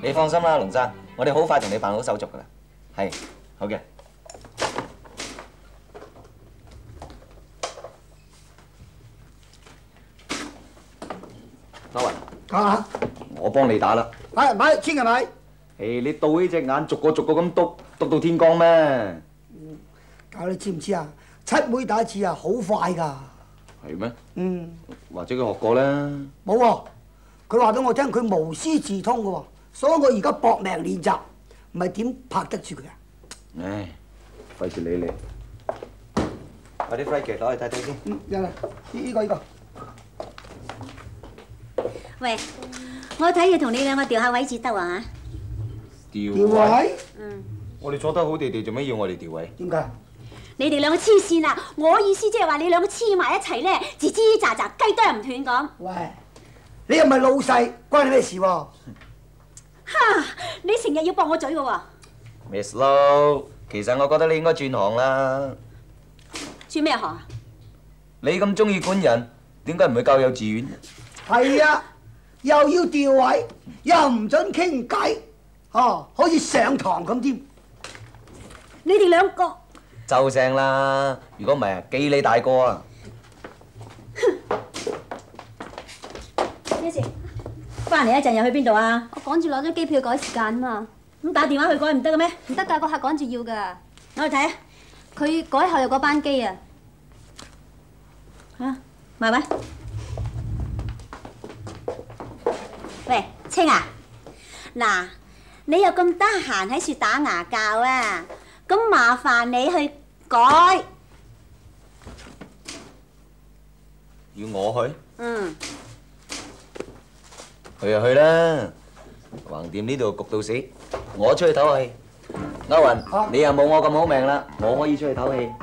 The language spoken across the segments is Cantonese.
你放心啦，龍生，我哋好快同你辦好手續噶啦。係，好嘅。阿雲， 啊！ 我幫你打啦。 買，千祈買。 誒，你倒起隻眼，逐個咁篤到天光咩？ 教你知唔知啊？七妹打一次啊，好快㗎。 係咩？ 嗯。 或者佢學過咧？ 冇喎，佢話俾我聽，佢無師自通嘅喎，所以我而家搏命練習，唔係點拍得住佢啊？ 唉，費事理你。快啲 flight 攞嚟睇睇先。 有啦，呢個。 喂，我睇要同你兩個調下位至得啊嚇！ 調位？ 嗯。 我哋坐得好地地，做咩要我哋調位？ 點解？ 你哋兩個黐線啦！我意思即係話你兩個黐埋一齊咧，吱吱喳喳，雞啄唔斷咁。 喂，你又唔係老細，關你咩事喎？ 哈！你成日要駁我嘴嘅喎。 Miss Low，其實我覺得你應該轉行啦。 轉咩行啊？ 你咁中意管人，點解唔去教幼稚園？ 係啊，又要調位，又唔準傾偈，好似上堂咁添。 你哋兩個就聲啦！如果唔係啊，記你大過啊！ 咩事？翻嚟一陣又去邊度啊？ 我趕住攞張機票改時間啊嘛。 咁打電話去改唔得嘅咩？ 唔得㗎，個客趕住要㗎。 攞去睇啊！ 佢改後有個班機啊。 嚇，埋位。喂，青啊，嗱，你又咁得閒喺樹打牙骹啊？咁麻煩你去改。 要我去？ 嗯。 去就去啦，橫掂呢度焗到死，我出去唞氣。歐雲，你又冇我咁好命啦，我可以出去唞氣。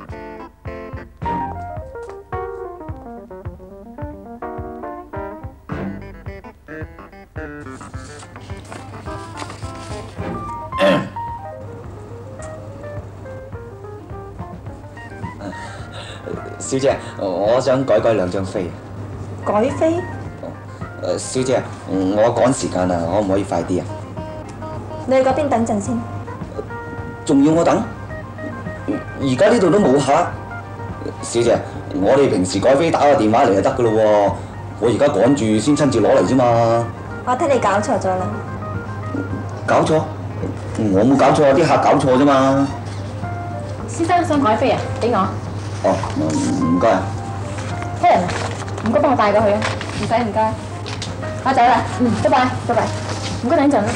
小姐，我想改兩張飛。 改飛？ 小姐，我趕時間啊，可唔可以快啲啊？ 你去嗰邊等陣先。 仲要我等？而家呢度都冇客。小姐，我哋平時改飛打個電話嚟就得噶咯喎，我而家趕住先親自攞嚟啫嘛。 我睇你搞錯咗啦。 搞錯？我冇搞錯，啲客搞錯啫嘛。 先生想改飛啊？俾我。 哦，唔該啊。 客人啊，唔該幫我帶過去啊。唔使唔該。我走啦。拜拜，拜拜。唔該等陣啦。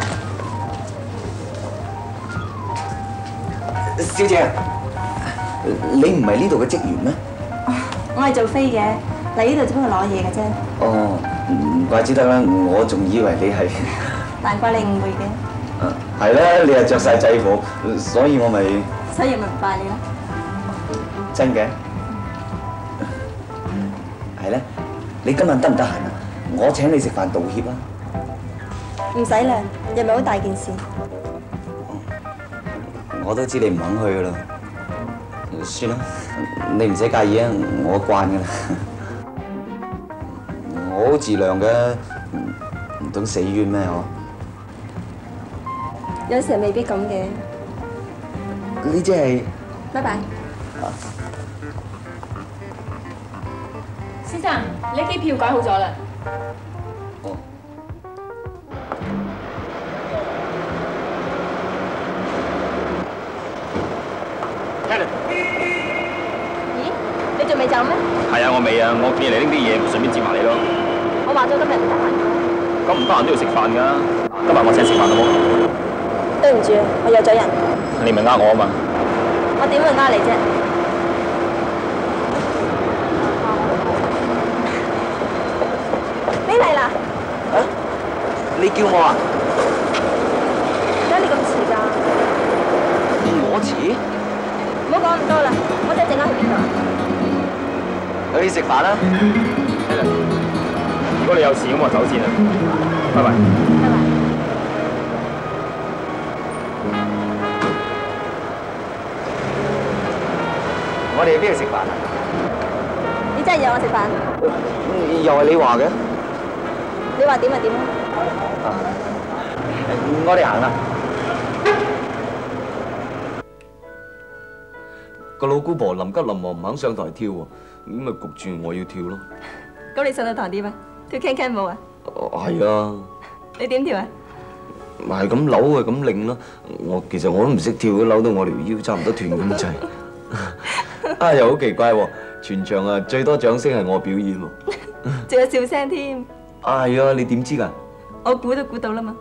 小姐，你唔係呢度嘅職員咩？ 我係做飛嘅，嚟呢度只不過攞嘢嘅啫。 哦，唔怪之得啦，我仲以為你係。 難怪你誤會嘅。 係啦，你係着晒制服，所以我咪。 所以咪唔怪你咯。 真嘅？係咧，你今晚得唔得閒啊？我請你食飯道歉啦。 唔使啦，又唔係好大件事。 我都知你唔肯去噶啦，算啦，你唔使介意啊，我慣噶啦。我好自量嘅，唔通死冤咩？我有時未必咁嘅。 呢即係。 拜拜。 先生，你機票改好咗啦。 哦。 Helen， 咦？你仲未走咩？ 係啊，我未啊，我見你嚟拎啲嘢，順便接埋你咯。 我話咗今日唔得閒。 咁唔得閒都要食飯㗎，今日我請食飯好冇？ 對唔住，我約咗人。 你咪呃我啊嘛？ 我點會呃你啫？你嚟啦！ 啊？你叫我啊？ 點解你咁遲㗎？ 我遲？ 唔好講咁多啦，我哋陣間去邊度？ 去食飯啦。 如果你有事咁，我走先啦。拜拜。 拜拜。 我哋去邊度食飯啊？ 你真係約我食飯？ 又係你話嘅？ 你話點就點咯。 我哋行啦。 個老姑婆臨急臨忙唔肯上台跳喎，咁咪焗住我要跳咯。 咁你上到台點啊？跳 can can 舞啊？ 係啊， 你點跳啊？ 係咁扭啊，咁擰咯。其實我都唔識跳，扭到我條腰差唔多斷咁滯。啊，又好奇怪喎！全場啊最多掌聲係我表演喎。 仲有笑聲添。 係啊，你點知㗎？ 我估都估到啦嘛。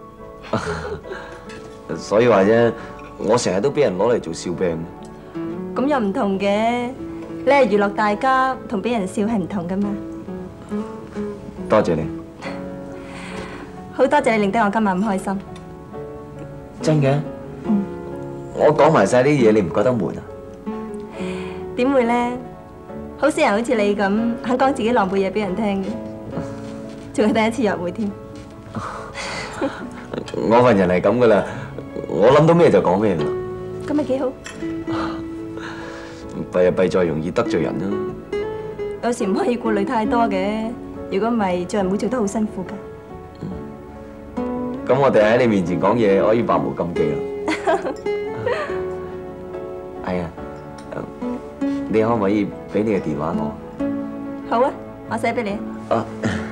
所以話啫，我成日都俾人攞嚟做笑柄。 咁又唔同嘅，你係娛樂大家，同俾人笑係唔同噶嘛。 多謝你， 好多謝你令得我今晚咁開心。 真嘅？我講埋晒啲嘢，你唔覺得悶啊？ 點會咧？好少人好似你咁肯講自己狼狽嘢俾人聽嘅，仲係第一次約會添。 我份人係咁噶啦，我諗到咩就講咩啦。 咁咪幾好？ 弊就弊在容易得罪人啦。 有時唔可以顧慮太多嘅，如果唔係做人會做得好辛苦㗎。 咁我哋喺你面前講嘢可以百無禁忌啦。係啊，你可唔可以俾你嘅電話我？ 好啊，我寫俾你。 啊。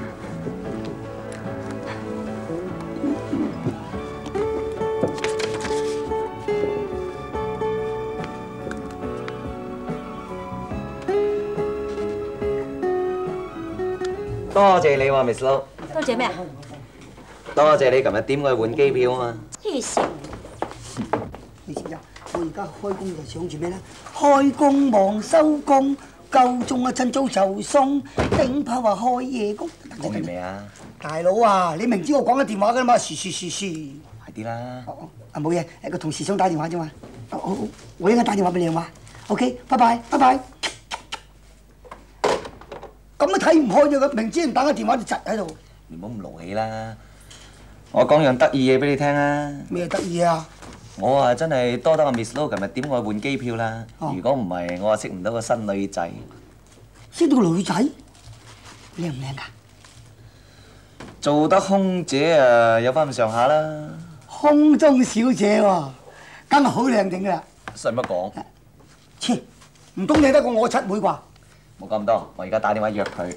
多謝你喎，Miss Lo。 多謝咩啊？ 多謝你琴日點我去換機票啊嘛。 黐線！ 你知唔知啊？我而家開工就想住咩咧？開工忙收工，夠鐘啊趁早就送，頂炮話開夜工。 講完未啊？ 大佬啊，你明知我講緊電話㗎啦嘛，噓。 快啲啦！ 啊冇嘢，個同事想打電話啫嘛。我一陣打電話俾你好嘛 ？OK， 拜拜。咁都睇唔開啫，明知人打個電話就窒喺度。 你唔好咁勞氣啦！我講樣得意嘢俾你聽啊！ 咩得意啊？ 我啊真係多得個 Miss Lo 琴日點我去換機票啦！ 哦如果唔係，我啊識唔到個新女仔。 識到個女仔，靚唔靚㗎？ 做得空姐啊，有翻咁上下啦。 空中小姐喎，梗係好靚整㗎啦。 使乜講？ 切，唔通你得過我七妹啩？ 冇咁多，我而家打電話約佢。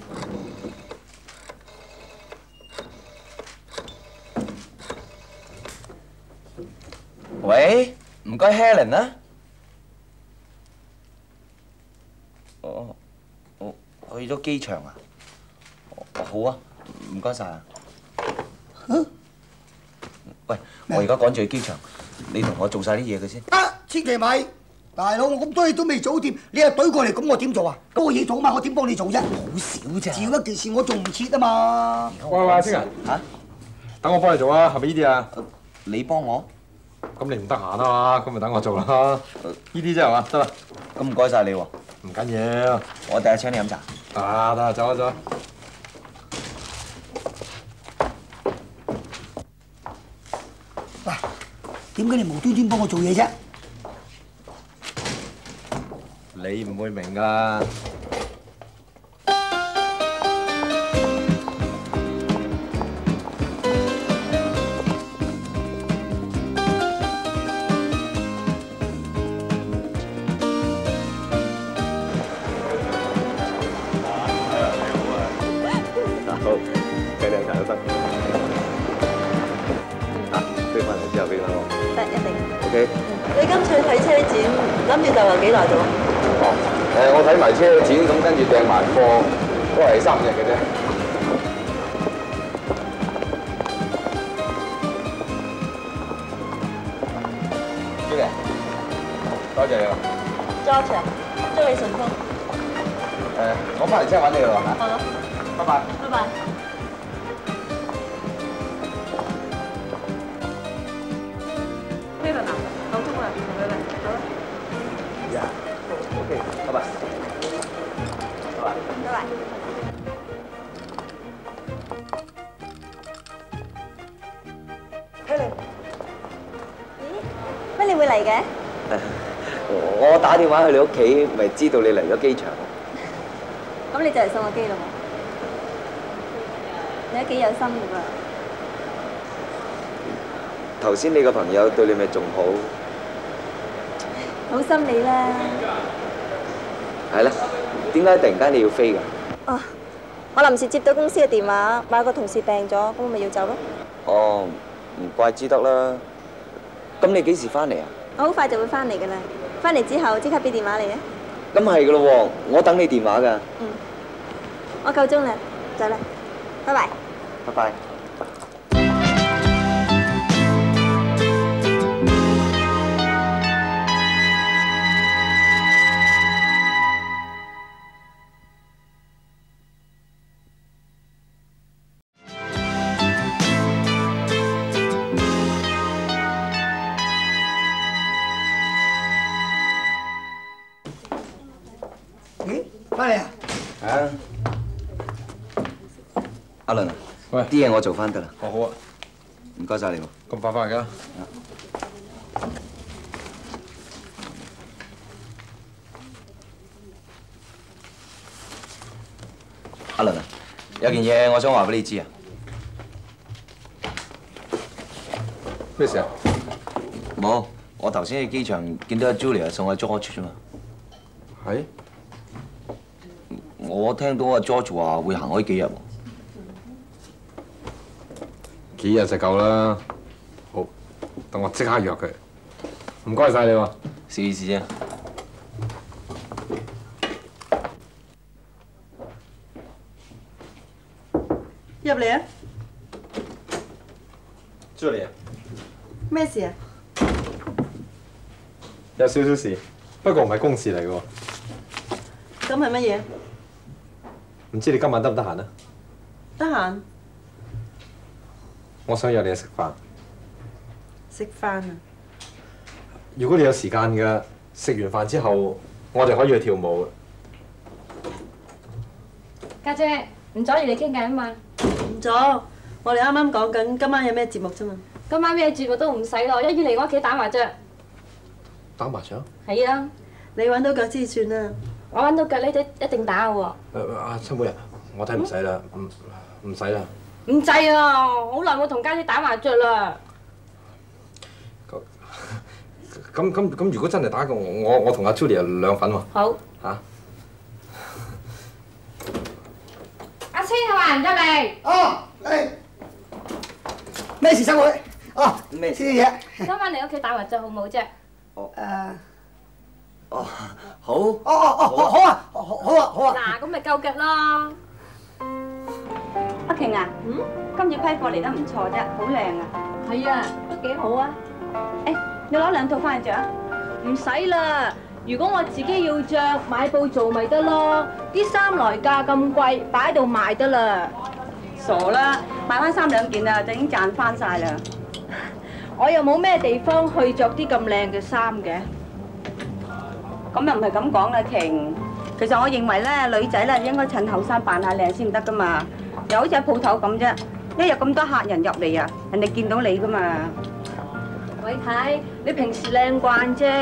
喂，唔該 Helen 啊。我去咗機場啊。好啊，唔該晒啊。喂，我而家趕住去機場，你同我做晒啲嘢嘅先。 千祈咪，大佬，我咁多嘢都未做掂，你又懟過嚟，咁我點做啊？多嘢做嘛，我點幫你做啫？好少啫。照一件事我做唔切啊嘛。 喂，青人嚇， 等我幫你做啊，係咪呢啲啊？ 你幫我？ 咁你唔得閒啊嘛，咁咪等我做啦。呢啲啫係嘛？得啦。 咁唔該晒你喎。 唔緊要。 我第日請你飲茶。 啊，得，走啊走啊。 喂，點解你無端端幫我做嘢啫？ 你唔會明㗎。 好，計兩茶都得。飛翻嚟之後俾翻我。 得，一定。 OK。 你今次睇車展，諗住逗留幾耐度啊？ 我睇埋車展，咁跟住訂埋貨，都係3、5日嘅啫。經理，多謝你啊。 多謝，祝你順風。 我翻嚟車揾你啦嚇。 好， 拜拜。 拜拜。Kevin啊，夠鐘啦，同佢嚟，好啦。 OK，拜拜。拜拜。 拜拜。 Helen， 咦？乜你會嚟嘅？ 我打電話去你屋企，咪知道你嚟咗機場。 咁你就嚟送我機咯喎？你都幾有心㗎噃。 頭先你個朋友對你咪仲好？ 好心你啦。 係啦，點解突然間你要飛㗎？ 哦，我臨時接到公司嘅電話，話個同事病咗，咁我咪要走咯。 哦，唔怪之得啦。咁你幾時翻嚟啊？ 我好快就會翻嚟㗎啦，翻嚟之後即刻俾電話你啊。 咁係㗎咯喎，我等你電話㗎。 嗯，我夠鐘啦，走啦，拜拜。 拜拜。 咦，翻嚟啊！ 係啊，阿倫啊， 喂， 啲嘢我做翻得啦。 哦，好啊， 唔該晒你喎。 咁快翻嚟㗎？ 阿倫啊，有件嘢我想話俾你知啊。 咩事啊？ 冇，我頭先喺機場見到阿 Julia 送阿 George 啫嘛。 係？ 我聽到阿 George 話會行開幾日喎。 幾日就夠啦。好，等我即刻約佢。唔該晒你喎。 試試啫。 入嚟啊！ Julia， 咩事啊？ 有少少事，不過唔係公事嚟嘅喎。 咁係乜嘢？ 唔知你今晚得唔得閒啊？ 得閒我想約你食飯。 食飯啊！ 如果你有時間嘅，食完飯之後，我哋可以去跳舞。 家姐，唔阻住你傾偈啊嘛。 唔阻，我哋啱啱講緊今晚有咩節目啫嘛。 今晚咩節目都唔使咯，一於嚟我屋企打麻雀。 打麻雀？ 係啊， 你揾到腳先算啦。 我揾到腳呢啲一定打嘅喎。 阿秋妹啊，我睇唔使啦，唔使啦。 唔制啊！好耐冇同家姐打麻雀啦。 咁，如果真係打過我同阿 Julia 兩份喎。 好。 嚇？ 阿青係嘛？入嚟。 哦，嚟。咩事，生會？哦， 咩事嘢？ 今晚嚟屋企打麻雀好唔好啫？ 誒。 哦，好。 好啊，好啊。 嗱，咁咪夠腳咯。 阿瓊啊，今次批貨嚟得唔錯啫，好靚啊！ 係啊，都幾好啊。 誒，你攞2套翻去着啊？ 唔使啦，如果我自己要着，買布做咪得咯。啲衫來價咁貴，擺喺度賣得啦。 傻啦，買翻3兩件啊，就已經賺翻晒啦。 我又冇咩地方去着啲咁靚嘅衫嘅。 咁又唔係咁講啦，瓊。其實我認為咧，女仔咧應該趁後生扮下靚先得噶嘛。又好似喺鋪頭咁啫，一日咁多客人入嚟啊，人哋見到你噶嘛。 偉太，你平時靚慣啫。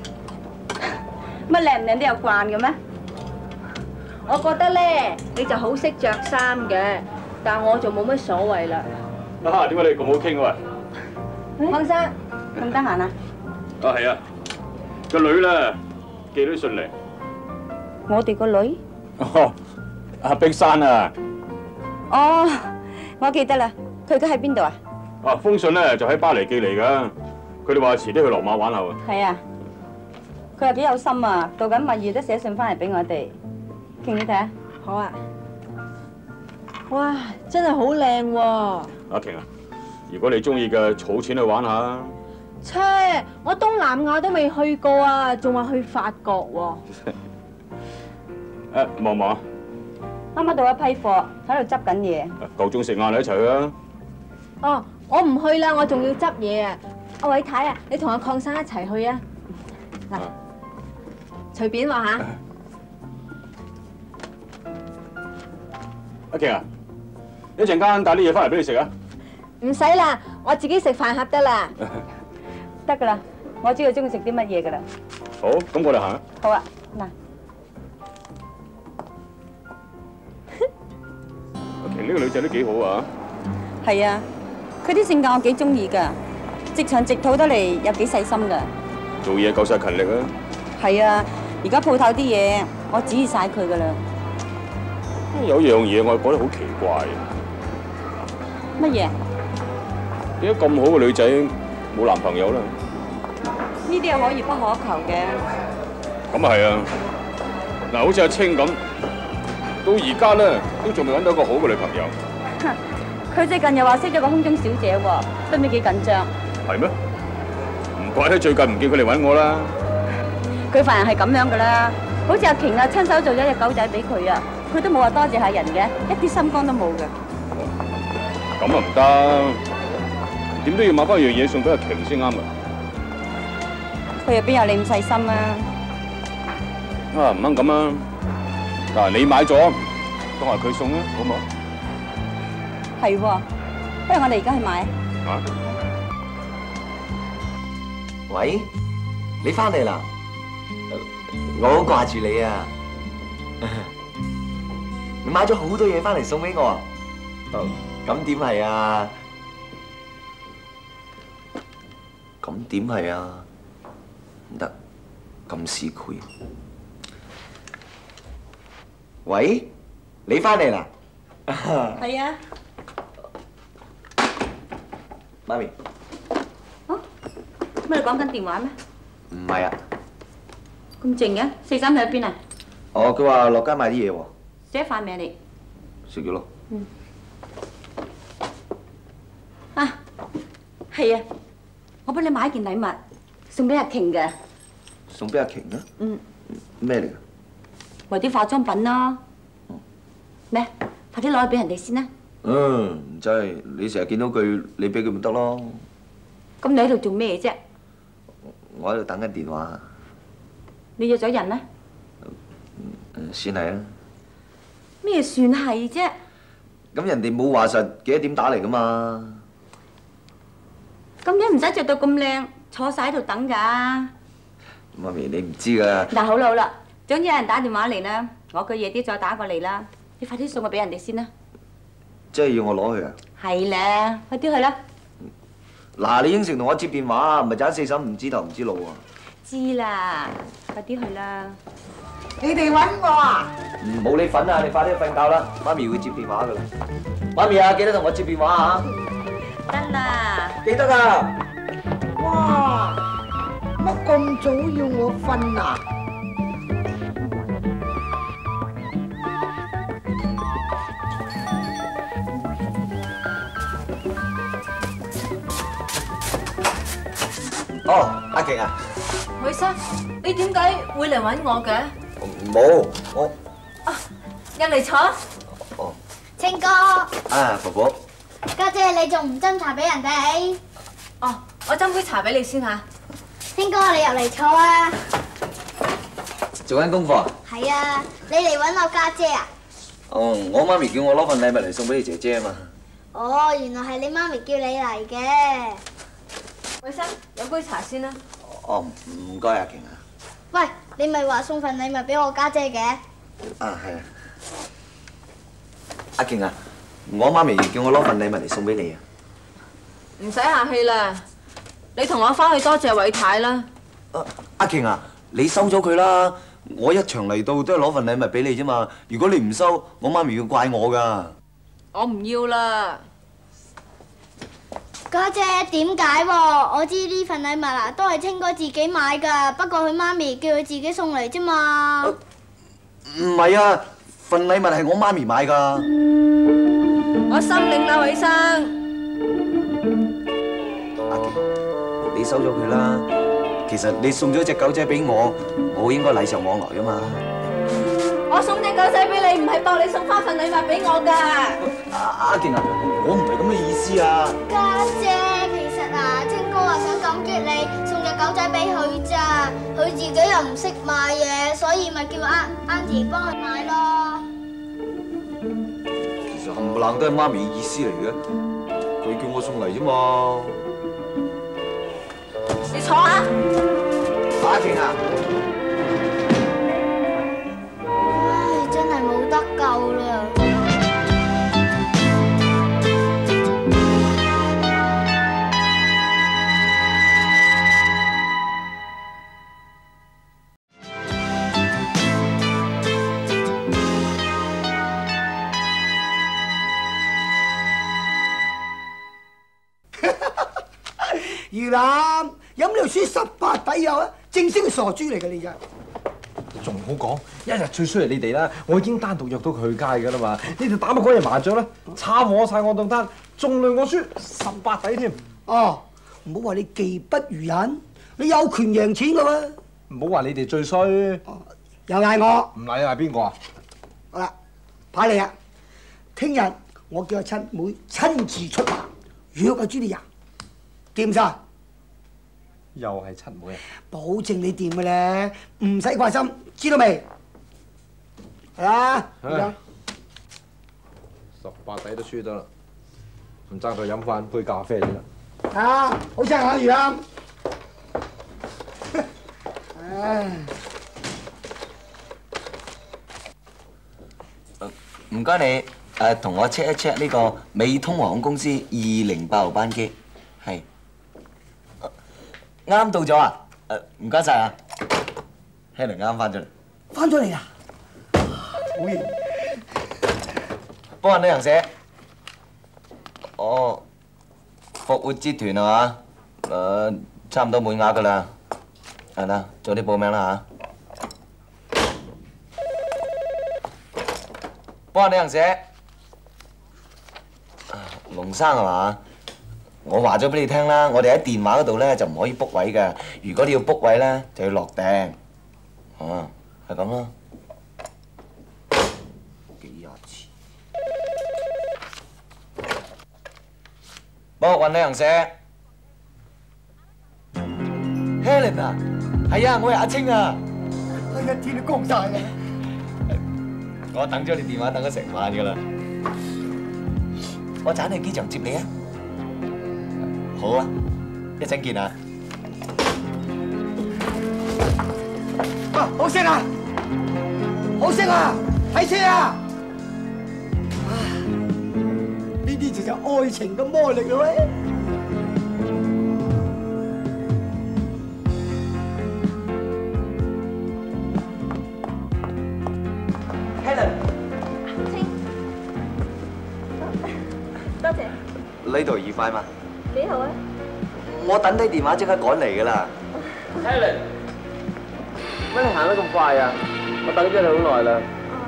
乜靚唔靚都有慣嘅咩？ 我覺得咧，你就好識着衫嘅，但我就冇乜所謂啦。 啊，點解你咁好傾啊？ 康生， 咁得閒啊？ 啊係啊，個女咧寄咗信嚟。 我哋個女？ 哦，阿碧珊啊。 哦，我記得啦，佢而家喺邊度啊？ 啊，封信咧就喺巴黎寄嚟㗎，佢哋話遲啲去羅馬玩下喎。 係啊，佢又幾有心啊，度緊蜜月都寫信翻嚟俾我哋。瓊，你睇下。 好啊。哇，真係好靚喎！ 阿瓊啊，如果你中意嘅，儲錢去玩下。 切，我東南亞都未去過啊，仲話去法國喎。誒，望望啊！ 啱啱到一批貨，喺度執緊嘢。 夠鐘食晏，你一齊去啊！ 哦，我唔去啦，我仲要執嘢啊！阿偉太啊，你同阿鄺生一齊去啊！嗱，隨便話嚇。 阿瓊啊，一陣間帶啲嘢翻嚟俾你食啊！ 唔使啦，我自己食飯盒得啦。 得㗎啦，我知道中意食啲乜嘢㗎啦。 好，咁我哋行啊！ 好啊，嗱。阿瓊呢個女仔都幾好啊！ 係啊，佢啲性格我幾中意㗎， 直腸直肚得嚟，有幾細心㗎。 做嘢夠晒勤力啊！ 係啊，而家鋪頭啲嘢我指意晒佢㗎啦。 有樣嘢我係覺得好奇怪。 乜嘢？ 點解咁好嘅女仔冇男朋友咧？ 呢啲係可遇不可求嘅。 咁啊係啊！嗱，好似阿青咁，到而家咧都仲未揾到一個好嘅女朋友。 佢最近又話識咗個空中小姐喎，都唔知幾緊張。 係咩？唔怪得最近唔見佢嚟揾我啦。 佢份人係咁樣㗎啦，好似阿瓊啊，親手做咗隻狗仔俾佢啊，佢都冇話多謝下人嘅，一啲心肝都冇嘅。 咁啊唔得，點都要買翻樣嘢送俾阿瓊先啱啊！ 佢又邊有你咁細心啊？ 啊唔啱咁啊！嗱，你買咗，當係佢送啊，好唔好？ 係喎，不如我哋而家去買啊！ 喂，你翻嚟啦？我好掛住你啊！你買咗好多嘢翻嚟送俾我啊！咁點係啊？咁點係啊？唔得，咁市儈。喂，你翻嚟啦？ 係啊。 媽咪。 哦，乜你講緊電話咩？ 唔係啊。 咁靜嘅，四三去咗邊啊？ 哦，佢話落街買啲嘢喎。 食咗飯未啊你？ 食咗咯。 嗯。啊，係啊，我幫你買一件禮物送俾阿瓊嘅。 送俾阿瓊啊？ 嗯。 咩嚟㗎？ 為啲化妝品啦。咩？快啲攞去俾人哋先啦。 唔制，你成日見到佢，你俾佢咪得咯。 咁你喺度做咩啫？ 我喺度等緊電話。 你約咗人咧？ 算係啦。 咩算係啫？ 咁人哋冇話實幾多點打嚟㗎嘛？ 咁樣唔使着到咁靚，坐晒喺度等㗎。 媽咪，你唔知㗎。 嗱，好啦好啦，總之有人打電話嚟啦，我句夜啲再打過嚟啦。你快啲送佢俾人哋先啦。 即係要我攞去啊？ 係咧，快啲去啦。 嗱，你應承同我接電話，唔係盞四嬸唔知頭唔知路啊！ 知啦，快啲去啦。 你哋揾我啊？ 冇你份啊！你快啲去瞓覺啦，媽咪會接電話㗎啦。媽咪啊，記得同我接電話啊！ 得啦。 記得啊！ 哇！乜咁早要我瞓啊？ 哦，阿瓊啊！ 許生，你點解會嚟揾我嘅？ 冇，我入嚟坐。 哦。 清哥。 啊，婆婆。 家姐，你仲唔斟茶俾人哋？ 哦，我斟杯茶俾你先嚇。 清哥，你入嚟坐啊。 做緊功課啊？ 係啊，你嚟揾我家姐啊？ 哦，我媽咪叫我攞份禮物嚟送俾你姐姐啊嘛。 哦，原來係你媽咪叫你嚟嘅。 許生，飲杯茶先啦。 哦，唔該阿瓊啊。 喂，你咪話送份禮物俾我家姐嘅？ 啊，係啊。阿瓊啊，我媽咪叫我攞份禮物嚟送俾你啊。 唔使客氣啦，你同我翻去多謝偉太啦。 阿瓊啊，你收咗佢啦。我一場嚟到都係攞份禮物俾你啫嘛。如果你唔收，我媽咪要怪我㗎。 我唔要啦。 家姐，點解喎？我知呢份禮物啊，都係清哥自己買㗎，不過佢媽咪叫佢自己送嚟啫嘛。 唔係啊，份禮物係我媽咪買㗎。 我心領啦，許生。 阿瓊，你收咗佢啦。其實你送咗隻狗仔俾我，我應該禮尚往來㗎嘛。 我送隻狗仔俾你，唔係當你送翻份禮物俾我㗎。 阿瓊啊，我唔係咁嘅意思啊。 家姐，其實啊，清哥話想感激你送隻狗仔俾佢咋，佢自己又唔識買嘢，所以咪叫Auntie幫佢買咯。 其實冚唪唥都係媽咪嘅意思嚟嘅，佢叫我送嚟啫嘛。 你坐下。 阿瓊啊！ 唉，真係冇得救啦。 魚腩，有咩輸18底有啊？正式嘅傻豬嚟㗎你真係。 仲好講，一日最衰係你哋啦！我已經單獨約到佢去街㗎啦嘛，你哋打乜鬼嘢麻雀咧？炒我晒我檔單，仲累我輸18底添。 哦，唔好話你技不如人，你有權贏錢㗎喎。 唔好話你哋最衰。 又嗌我。 唔係啊，係邊個啊？ 好啦，牌嚟啊！聽日我叫阿七妹親自出馬，約阿朱麗亞，掂晒。 又係七妹啊！ 保證你掂嘅咧，唔使掛心，知道未？係啦，咁樣。 18底都輸得啦，唔爭佢飲翻杯咖啡先啦。 啊，好聲啊，魚腩！唉， 唔該你同我 check 一 check 呢個美通航空公司208號班機，係啱到咗啊！唔該晒啊 ，Helen 啱翻咗嚟。 翻咗嚟啦！好嘢！ 幫人旅行社。哦，復活節團係嘛？差唔多滿額㗎啦。係啦，早啲報名啦嚇。幫人旅行社。龍生係嘛？我話咗俾你聽啦，我哋喺電話嗰度咧就唔可以 book 位嘅。如果你要 book 位咧，就要落訂。啊，係咁啦。幾廿次。幫我揾旅行社。Helen 啊，係啊，我係阿青啊。 哎呀，天都光晒啦！ 我等咗你電話等咗成晚㗎啦。我盞去機場接你啊！好啊，一陣見啊！ 哇，好聲啊！好聲啊！睇車啊！呢啲就係愛情嘅魔力啦喂！ 多謝。 呢度愉快嘛？ 幾好啊！ 我等低電話即刻趕嚟㗎啦。 Helen， 乜你行得咁快啊？我等咗你好耐啦。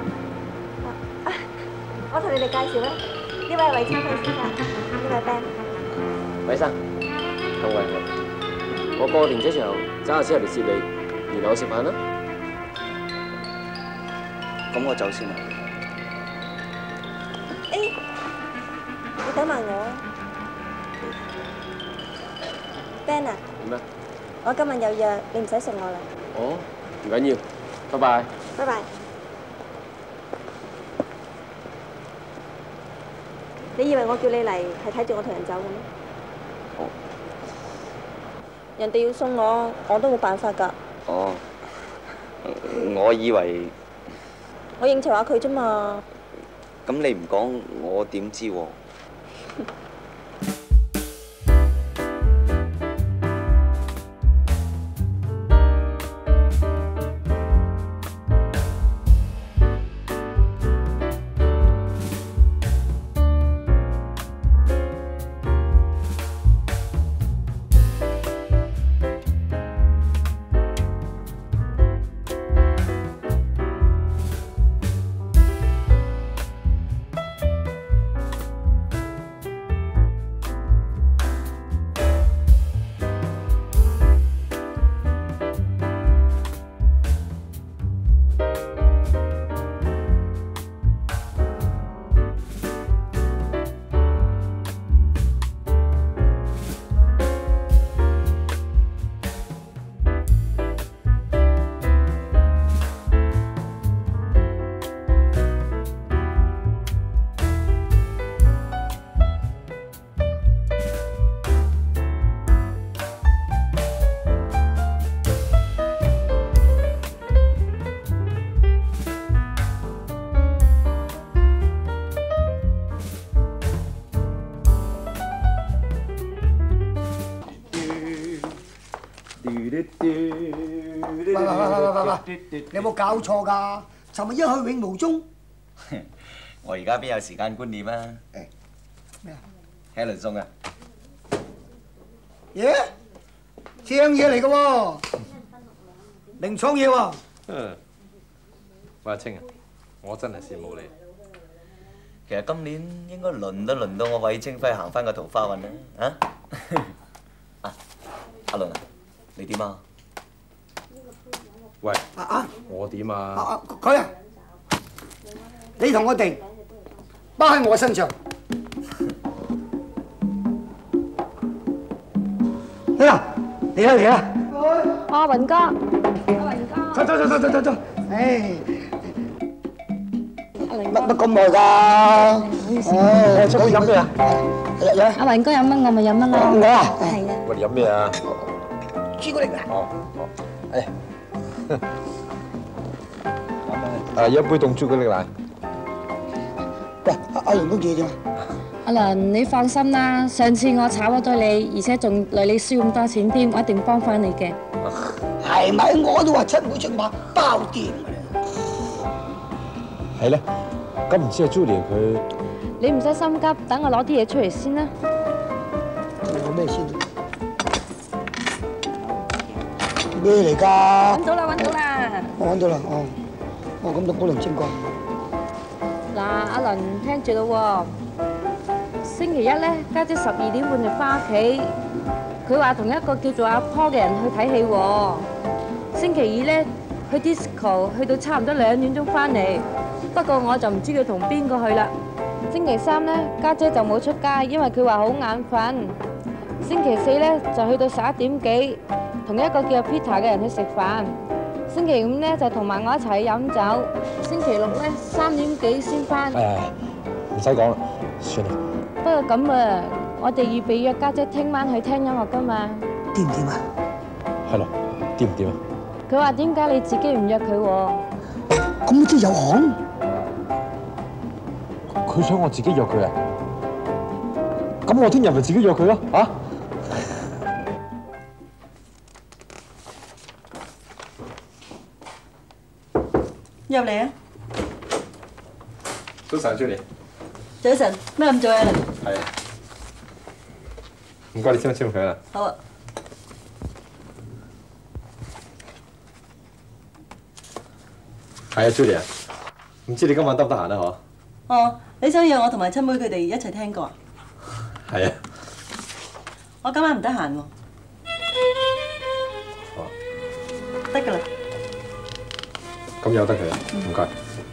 我同你哋介紹啦，呢位係韋昌輝先生，呢位 Ben。 韋生，同韋，我過電車場揸下車入嚟接你，然後食飯啦。 咁我走先啦。 你等埋我 ，Ben 啊！ 點啊？ 我今日有約，你唔使送我啦。 哦，唔緊要，拜拜。 拜拜。你以為我叫你嚟係睇住我同人走嘅咩？ 哦。 人哋要送我，我都冇辦法㗎。 哦，我以為我應酬下佢啫嘛。 咁你唔講，我點知喎？ 你有冇搞錯㗎？尋日一去永無蹤。 我而家邊有時間觀念啊？ 誒咩啊 ？Helen 送啊！ 耶！ 正嘢嚟嘅喎，零創嘢喎。 喂，阿清啊，我真係羨慕你。 其實今年應該輪都輪到我韋清輝行翻個桃花運啦，啊！阿倫啊，你點啊？ 喂，我點啊？ 佢啊，你同我哋包喺我身上。嚟啦！ 阿雲哥， 走！唉，乜咁耐㗎？出去飲咩啊？ 阿雲哥飲乜我咪飲乜咯。 我啊， 係啊。 喂，你飲咩啊？ 朱古力啊！ 一杯凍朱古力奶。 喂，阿倫都記啫嘛。 阿倫，你放心啦，上次我炒咗對你，而且仲累你輸咁多錢添，我一定幫翻你嘅。 係咪？我都話七妹出馬包掂㗎啦。 係咧，咁唔知阿 Julia 佢？ 你唔使心急，等我攞啲嘢出嚟先啦。 攞咩先？咩嚟㗎？ 揾到啦！ 我揾到啦，咁都古靈精怪。 嗱，阿倫聽住咯喎，星期一咧，家姐12點半就翻屋企，佢話同一個叫做阿 Paul 嘅人去睇戲喎。星期二咧，去 disco 去到差唔多2點鐘翻嚟，不過我就唔知佢同邊個去啦。星期三咧，家姐就冇出街，因為佢話好眼瞓。星期四咧就去到11點幾，同一個叫 Peter 嘅人去食飯。星期五咧就同埋我一齊去飲酒。星期六咧3點幾先翻。 唔使講啦，算啦。 不過咁啊，我哋預備約家姐聽晚去聽音樂㗎嘛。 掂唔掂啊？ 係咯，掂唔掂啊？ 佢話點解你自己唔約佢喎？ 咁即係有行？ 佢想我自己約佢啊？咁我聽日咪自己約佢咯，嚇！ 入嚟啊！ 早晨，Julia。 早晨，咩咁早啊？ 係啊。唔該，你簽一簽佢啦。 好啊。 係啊，Julia。唔知你今晚得唔得閒啊？嗬？ 哦，你想約我同埋親妹佢哋一齊聽歌啊？ 係啊。 我今晚唔得閒喎。得㗎啦。 咁由得佢啦，唔該。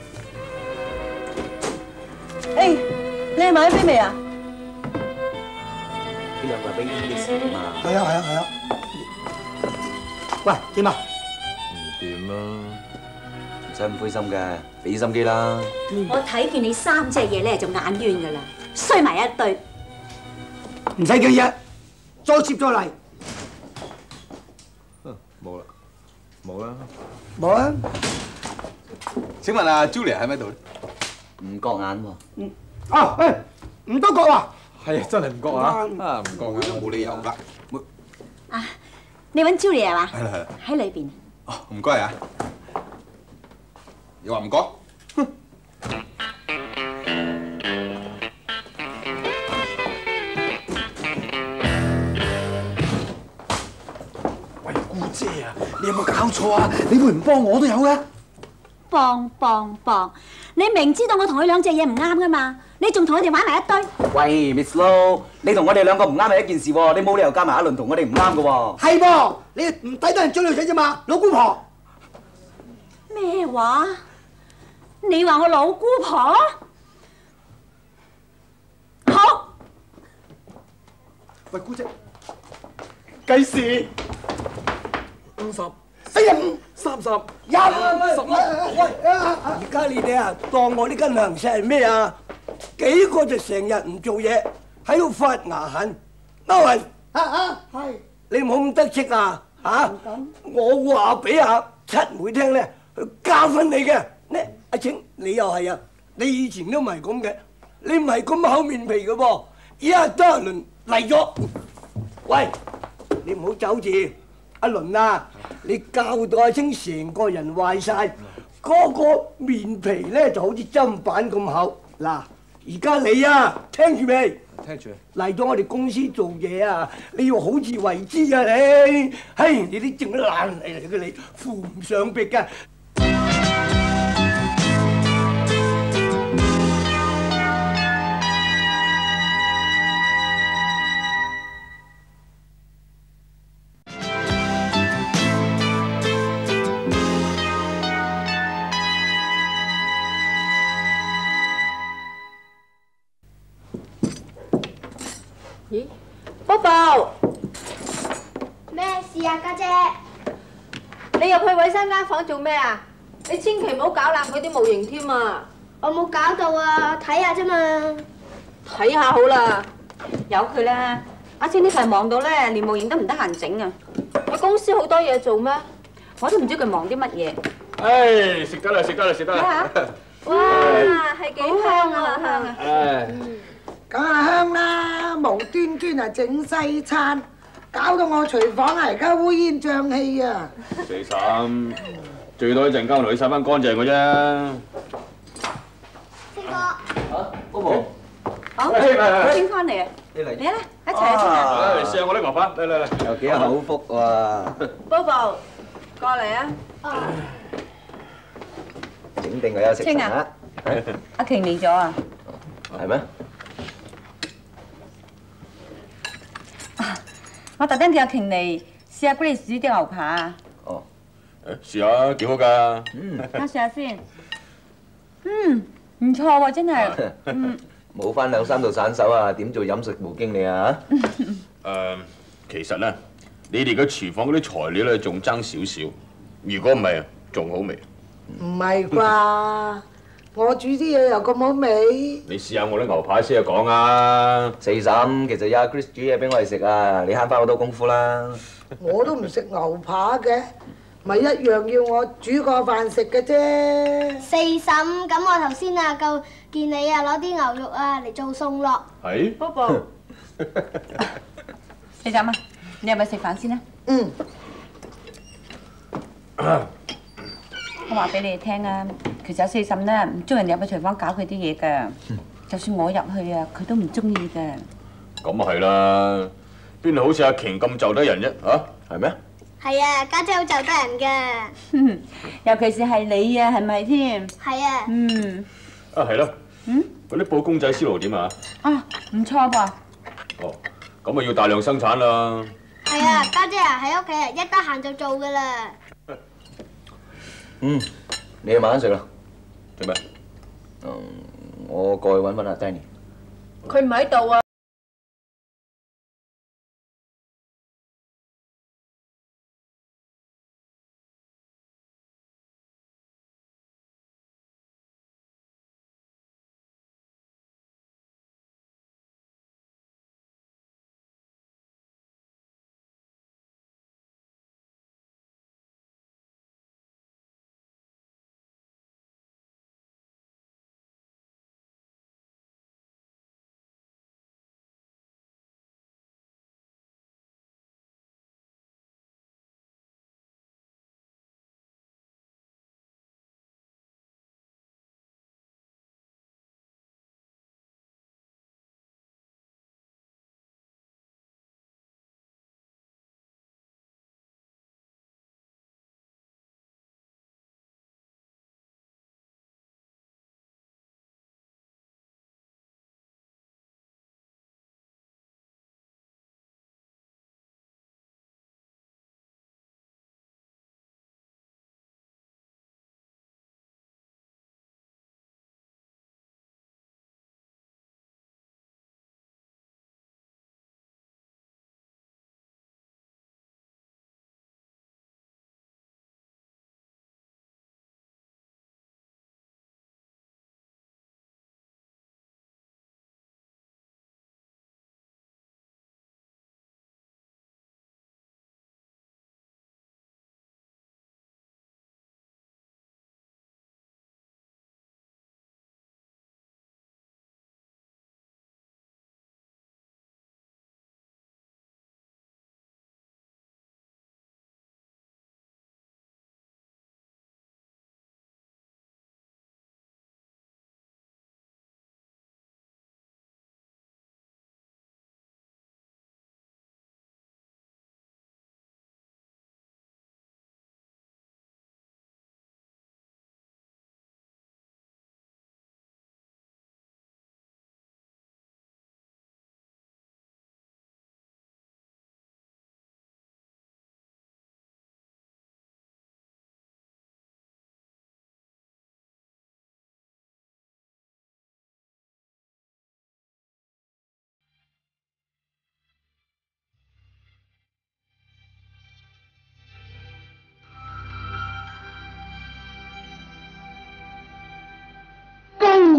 誒，你係買咗飛未啊？ 邊兩個係 waiting list 㗎嘛？ 係啊。喂，點啊？ 唔掂啊！唔使咁灰心嘅，俾啲心機啦。 我睇見你3隻嘢咧就眼冤㗎啦，衰埋一堆。 唔使叫嘢，再接再厲。 冇啦，冇啦。 冇啊！ 請問阿 Julia 喺咪度咧？ 唔覺眼喎。 唔多覺啊！ 係啊，真係唔覺啊！唔覺眼都冇理由㗎。 啊，你揾 Julia 係嘛？ 係啦。 喺裏邊。 哦，唔該啊。你話唔覺？ 喂，姑姐啊，你有冇搞錯啊？你會唔幫我都有嘅。 幫！你明知道我同佢兩隻嘢唔啱㗎嘛？你仲同佢哋玩埋一堆？ 喂 ，Miss Low，你同我哋兩個唔啱係一件事喎，你冇理由加埋阿倫同我哋唔啱嘅喎。 係噃，你唔抵得人追女仔啫嘛，老姑婆。 咩話？你話我老姑婆？好。 喂，姑姐，計時50、 45、 30、 15。而家你哋啊，當我呢間糧食係咩啊？幾個就成日唔做嘢，喺度發牙痕。歐雲，係你唔好咁得戚啊！嚇，我話俾阿七妹聽咧，去教訓你嘅。呢阿清，你又係啊？你以前都唔係咁嘅，你唔係咁厚面皮嘅噃。而家得阿倫嚟咗，喂，你唔好走住。阿倫啊，你教到阿清成個人壞曬，嗰個面皮咧就好似砧板咁厚。嗱，而家你啊，聽住未？ 聽住。 嚟咗我哋公司做嘢啊，你要好自為之啊你！唉，你啲正爛嚟嘅你，扶唔上壁㗎。 咦，Bobo， 咩事啊，家姐？ 你入去衞生間房做咩啊？你千祈唔好搞爛佢啲模型添啊！ 我冇搞到啊，睇下啫嘛。 睇下好啦， 由佢啦。阿青呢排忙到咧，連模型都唔得閒整啊！ 你公司好多嘢做咩？ 我都唔知佢忙啲乜嘢。 唉，食得啦，食得啦，食得啦！ 哇，係幾香啊，香啊！ 唉， 梗係香啦，無端端啊整西餐，搞到我廚房係而家烏煙瘴氣啊！ 四嬸，最多一陣間我同你洗翻乾淨嘅啫。 星哥， 嚇，Bobo， 好，清翻嚟啊！ 你嚟， 嚟啦，一齊啊！ 嚟試下我啲牛扒，嚟嚟嚟， 又幾口福喎。 Bobo，過嚟啊！ 整定佢休息清陣啦。 阿瓊嚟咗啊！ 係咩？ 我特登叫阿瓊嚟試下 Grace 煮啲牛扒啊！ 哦， 誒試下幾好㗎。 我試下先。唔錯喎，真係。 冇翻兩三道散手啊，點做飲食部經理啊？ 其實咧，你哋嘅廚房嗰啲材料咧仲爭少少，如果唔係，仲好味。 唔係啩？我煮啲嘢又咁好味。 你試下我啲牛扒先啊講啊！ 四嬸，其實有阿 Chris 煮嘢俾我哋食啊，你慳翻好多功夫啦。 我都唔食牛扒嘅，咪一樣要我煮個飯食嘅啫。 四嬸，咁我頭先啊夠見你啊攞啲牛肉啊嚟做餸咯。 係。 Bobo， 四嬸啊，你係咪食飯先啊？ 嗯。 我話俾你哋聽啊，其實四嬸咧唔中意人入去廚房搞佢啲嘢㗎，就算我入去啊，佢都唔中意㗎。 咁啊係啦，邊度好似阿瓊咁就得人啫嚇？係咩？ 係啊，家姐好就得人㗎。 尤其是係你啊，係咪添？ 係啊。 啊係咯。嗰啲布公仔燒爐點啊？ 啊，唔錯噃。 哦，咁啊要大量生產啦。 係啊，家姐啊喺屋企啊，一得閒就做㗎啦。 你去慢慢食啦。 做咩？ 我過去揾阿 Danny。 佢唔喺度啊！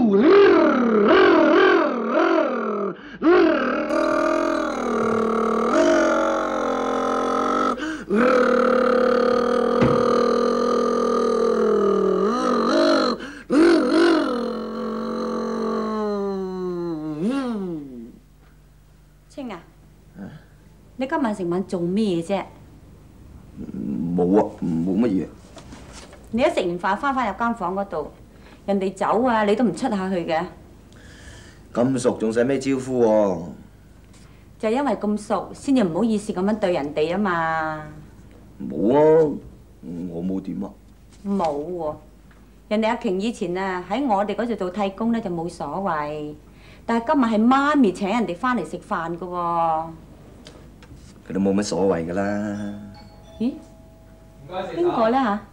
清啊，你今晚成晚做咩啫？ 冇啊，冇乜嘢。 你一食完飯翻入間房嗰度，人哋走啊，你都唔出下去嘅。 咁熟仲使咩招呼喎？ 就係因為咁熟，先至唔好意思咁樣對人哋啊嘛。 冇啊，我冇點啊。 冇喎，人哋阿瓊以前啊喺我哋嗰度做替工咧就冇所謂，但係今日係媽咪請人哋翻嚟食飯噶喎。 佢都冇乜所謂噶啦。 咦？邊個咧嚇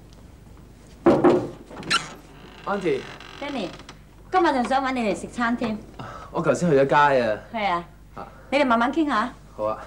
？Auntie，Danny， 今日仲想揾你嚟食餐添。 我頭先去咗街啊。 係啊。你哋慢慢傾下。 好啊。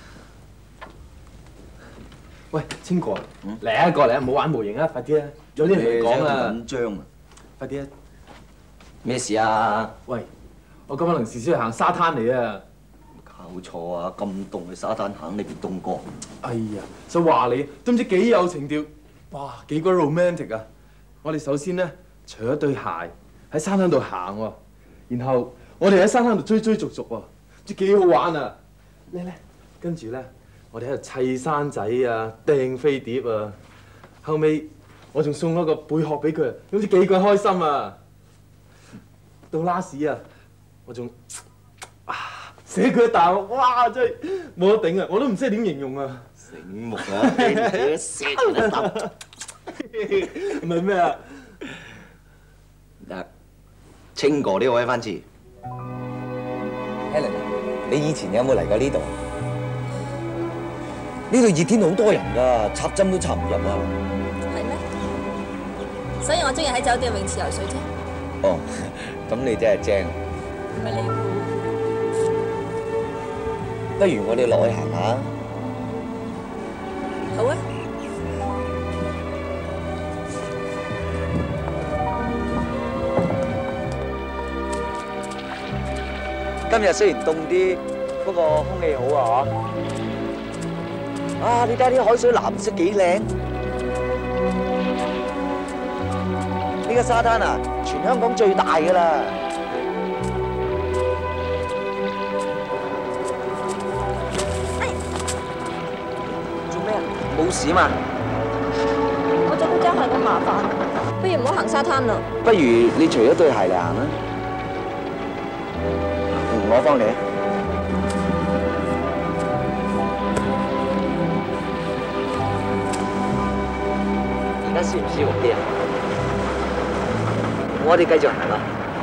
喂，清哥，嚟啊，過嚟啊，唔好玩模型啊，快啲啊！有啲人嚟講啊。 緊張啊！ 快啲啊！ 咩事啊？ 喂，我今晚臨時先去行沙灘嚟啊！ 搞錯啊！咁凍去沙灘行，你未凍過？ 哎呀，就話你都唔知幾有情調，哇，幾鬼 romantic 啊！我哋首先咧，除咗對鞋喺沙灘度行喎，然後我哋喺沙灘度追追逐逐喎，唔知幾好玩啊！咧，跟住咧，我哋喺度砌山仔啊，掟飛碟啊，後尾我仲送咗個貝殼俾佢，好似幾鬼開心啊！到 last 啊，我仲寫佢一啖，哇！真係冇得頂啊！我都唔知點形容啊！ 醒目啊！你寫一啖， 唔係咩啊？ 嗱，清哥呢個位翻次 ，Helen， 你以前有冇嚟過呢度？呢度熱天好多人㗎，插針都插唔入啊！ 係咩？所以我中意喺酒店泳池游水啫。 哦，咁你真係正。 唔係你估？ 不如我哋落去行下。 好啊。 今日雖然凍啲，不過空氣好啊！啊，你睇下啲海水藍色幾靚。呢個沙灘啊，全香港最大㗎啦。做咩啊？冇事嘛？ 我做到真係咁麻煩，不如唔好行沙灘啦。 不如你除咗對鞋嚟行啦。我幫你。而家舒唔舒服啲啊？我哋繼續行啦。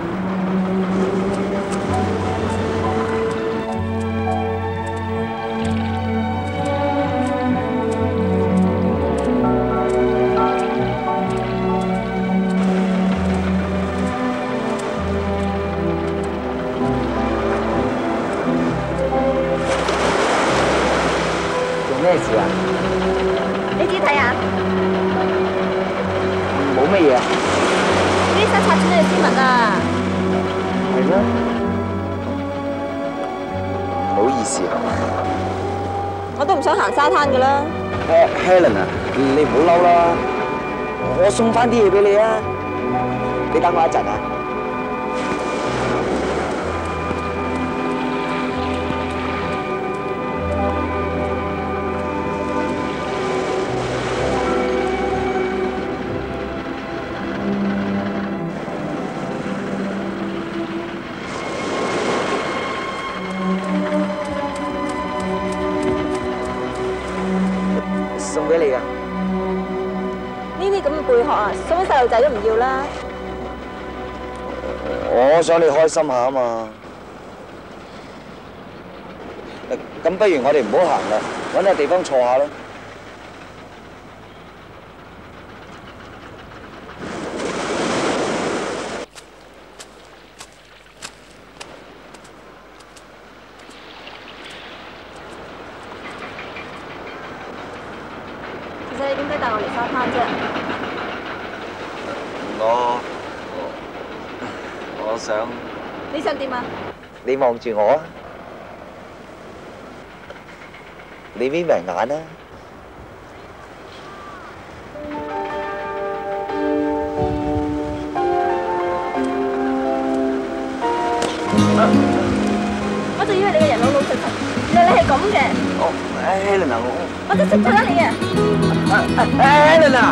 咩事啊？ 你自己睇下。 冇乜嘢啊。 呢啲擦穿你嘅絲襪啊。 係咩？唔好意思啊。 我都唔想行沙灘㗎啦。 Helen 啊，你唔好嬲啦，我送翻啲嘢俾你啊。你等我一陣啊。送俾你噶。 呢啲咁嘅貝殼啊，送俾細路仔都唔要啦。 我想你開心下啊嘛。咁不如我哋唔好行啦，揾個地方坐下啦。 其實你點解帶我嚟沙灘啫？ 我想你想點啊？ 你望住我啊，你眯埋眼啊。 我就以為你個人老老實實，原來你係咁嘅。 哦，Helen 啊， 我真識睇你啊 ！Helen 啊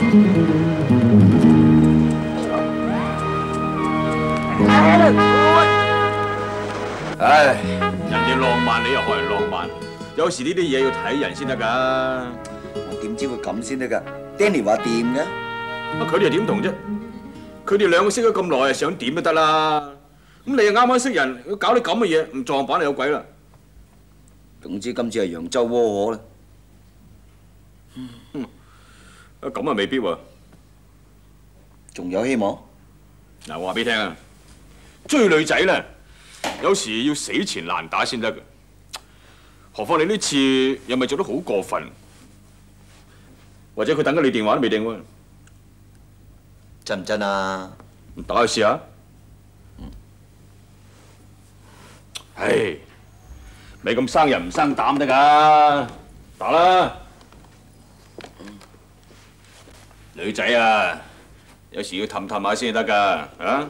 ！Helen，唉，人哋浪漫，你又學人浪漫，有時呢啲嘢要睇人先得㗎。 我點知會咁先得㗎 ？Danny 話掂嘅。 佢哋又點同啫？佢哋兩個識咗咁耐，想點都得啦。咁你又啱啱識人，要搞啲咁嘅嘢，唔撞板就有鬼啦！ 總之今次係揚州窩河啦。 咁啊未必喎。 仲有希望？ 嗱，我話俾你聽啊，追女仔咧，有時要死纏爛打先得嘅。何況你呢次又咪做得好過分？或者佢等緊你電話都未定喎。 真唔真啊？ 打去試下。唉，咪咁生人唔生膽得㗎，打啦！女仔啊，有時要氹氹下先得㗎，啊！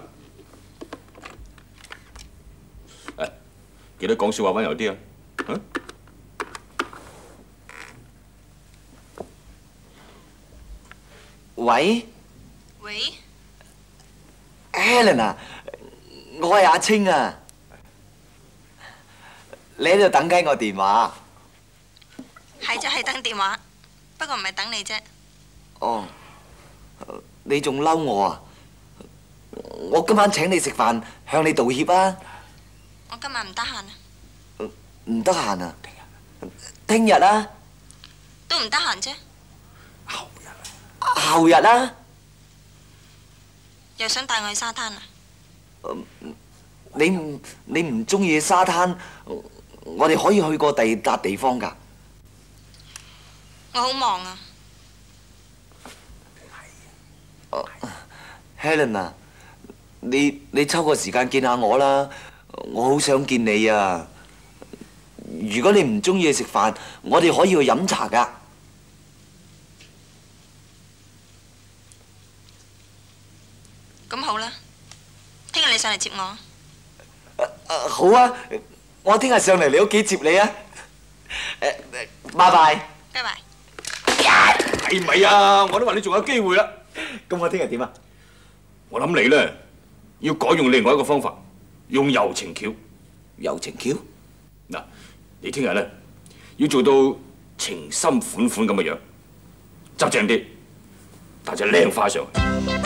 誒，記得講笑話溫柔啲啊！ 喂 ，Helen 啊，我係阿青啊。你喺度等緊我電話？ 係就係等電話，不過唔係等你啫。 哦，你仲嬲我啊？我今晚請你食飯，向你道歉啊！ 我今日唔得閒啊。 唔得閒啊？聽日啊？ 都唔得閒啫。 後日啊？ 又想帶我去沙灘啊？ 你唔中意沙灘？我哋可以去過第二笪地方㗎。 我好忙啊。 Helen 啊，你抽個時間見下我啦，我好想見你啊！如果你唔中意食飯，我哋可以去飲茶㗎。 咁好啦，聽日你上嚟接我。 好啊，我聽日上嚟你屋企接你啊！拜拜。 拜拜。 係咪啊？我都話你仲有機會啦。 咁我聽日點啊？ 我諗你咧要改用另外一個方法，用柔情橋。 柔情橋？ 嗱，你聽日咧要做到情深款款咁嘅樣，執正啲，帶隻靚花上去。